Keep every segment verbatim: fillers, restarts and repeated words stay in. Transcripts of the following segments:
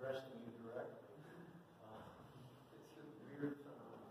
addressing you directly. Uh, it's a weird phenomenon.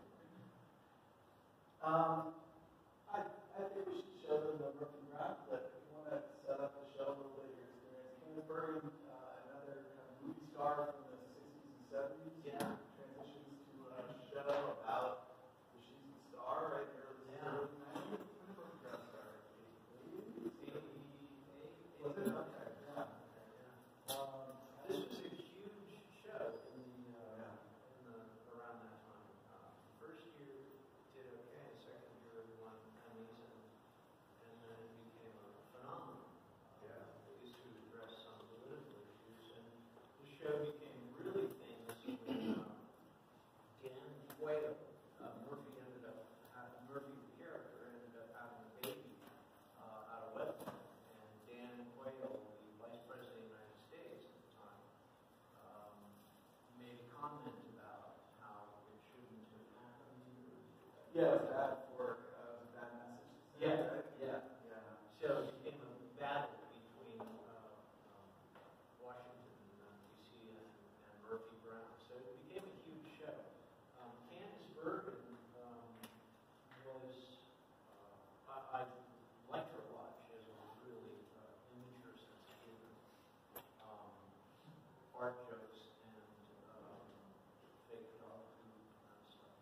Um, I, I think we should show them the Murphy Brown clip. If you want to set up the show a little bit of your experience. Candace Bergen, uh, another kind of movie star from the sixties and seventies. Yeah. Transitions to a show about the shooting star right in the early Yeah. nineties. When did Murphy Brown start? eighty-eight, Was it? Okay. Yeah. Yeah. Um, This was a huge show in the, uh, Yeah. in the around that time. Uh, first year did okay, second year won Emmys, and, and then it became a phenomenon. Yeah. Uh, It used to address some political issues, and the show became really famous when um, Dan Quayle, uh, Murphy ended up having, Murphy the character ended up having a baby uh, out of wedlock, and Dan Quayle, the Vice President of the United States at the time, um, made a comment about how it shouldn't have happened. Yeah, it was bad for uh, it was a bad message. Yeah, Right? yeah. Yeah. So it became a battle between uh, um, Washington, uh, D C, and, and Murphy Brown. So it became a huge show. Um, Candace Bergen um, was, uh, I, I liked her a lot. She has a really uh, immature sense of humor, um, fart jokes, and um, fake dog food kind of stuff.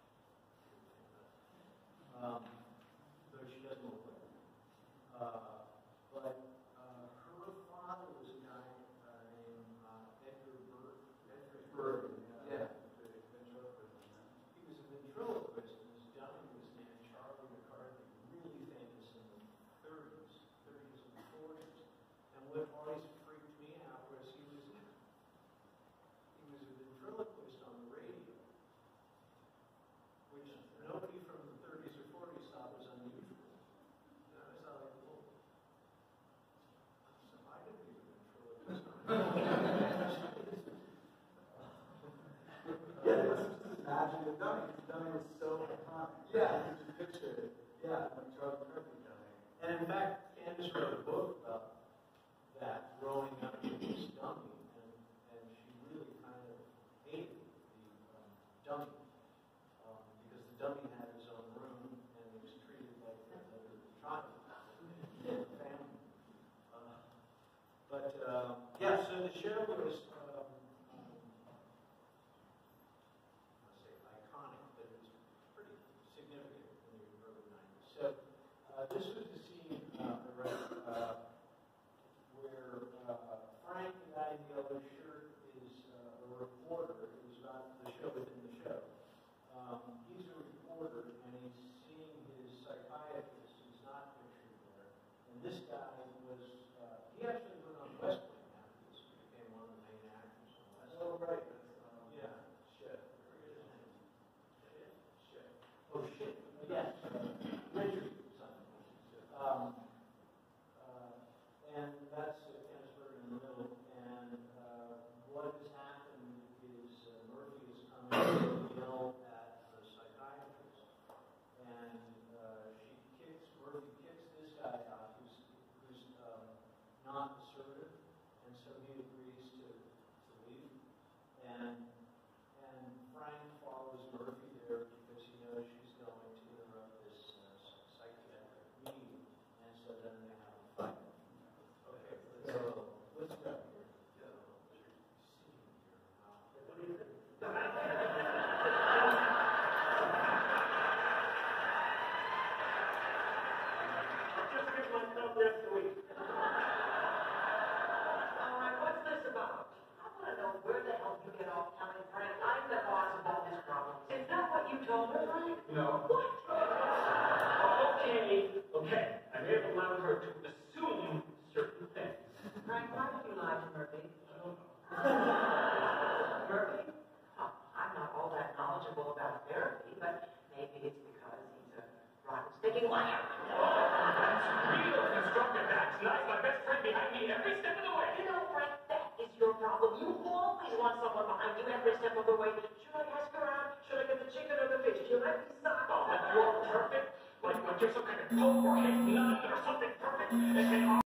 Um, though she doesn't look like it. Uh, but uh, her father was a guy uh, named uh, Edgar Berg. Edgar Berg. Yeah. He was a ventriloquist, and his dummy was named Charlie McCarthy, really famous in the thirties, thirties and forties. And what always freaked me out was he was he was a ventriloquist on the radio, which nobody from the thirties or forties thought was unusual. And I was like, well, so I could be a ventriloquist on the radio. Yeah, let's just imagine the dummy. The dummy was so iconic. Yeah, you just picture it. Yeah, like Charles Murphy dummy. And in fact, Candace wrote a book about that, growing up with this dummy, and, and she really kind of hated the um, dummy, um, because the dummy had his own room and he was treated like another child in the family. Uh, but um, yeah, so the show was um, um, I say iconic, but it was pretty significant in the early nineties. So uh, this was the scene uh, right, uh, where uh, Frank, the guy in the yellow shirt, is uh, a reporter. It was about the show within the show. Um, he's a reporter, and he's seeing his psychiatrist, who's not pictured there. And this guy was, uh, he actually went on West Wing after this. He became one of the main actors on West Wing. Oh, right. Um, Yeah, shit. I forget his name. Shit. Shit. Oh, shit. Yes. Richard something. Um, uh, and that's uh, Kennisburg in the middle. And uh, what has happened is uh, Murphy has come in to yell at the psychiatrist. And uh, she kicks, Murphy kicks this guy out who's, who's um, not assertive. And so he agrees to, to leave. And and Frank follows Murphy there because he knows she's going to interrupt this uh, psychiatric meeting, and so then they have a fight. Okay, let's go. Let's go here. So, you're sitting here. Uh, what do you think? Just give myself next week. All right, what's this about? I want to know where the hell you get off telling Frank I'm the boss of all this problem. Is that what you told her, Frank? No. What? Okay, okay. I may have allowed her to assume certain things. Frank, why did you lie to Murphy? I don't know. Murphy? Oh, I'm not all that knowledgeable about therapy, but maybe it's because he's a rotten, sticking liar. That's real constructive. That's nice. My best friend behind me every step of the way. You know, Frank, that is your problem. You always want someone behind you every step of the way. Should I ask around? Should I get the chicken or the fish? Should I decide? Oh, but you're perfect. Like, like you're some kind of coke or hate none or something